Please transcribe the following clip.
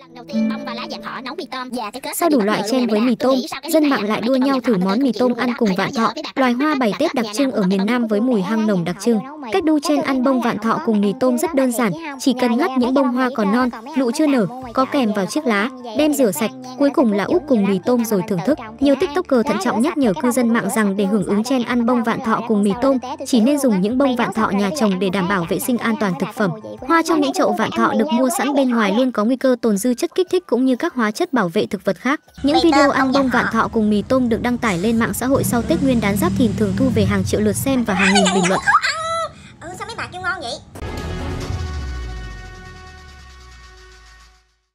Sau đủ loại chen với mì tôm, dân mạng lại đua nhau thử món mì tôm ăn cùng vạn thọ, loài hoa bày Tết đặc trưng ở miền Nam với mùi hăng nồng đặc trưng. Cách đu chen ăn bông vạn thọ cùng mì tôm rất đơn giản, chỉ cần ngắt những bông hoa còn non, nụ chưa nở, có kèm vào chiếc lá, đem rửa sạch, cuối cùng là úp cùng mì tôm rồi thưởng thức. Nhiều tiktoker thận trọng nhắc nhở cư dân mạng rằng để hưởng ứng chen ăn bông vạn thọ cùng mì tôm, chỉ nên dùng những bông vạn thọ nhà trồng để đảm bảo vệ sinh an toàn thực phẩm. Hoa trong những chậu vạn thọ được mua sẵn bên ngoài luôn có nguy cơ tồn dư chất kích thích cũng như các hóa chất bảo vệ thực vật khác. Những video ăn bông vạn thọ cùng mì tôm được đăng tải lên mạng xã hội sau Tết Nguyên đán Giáp Thìn thường thu về hàng triệu lượt xem và hàng nghìn bình luận.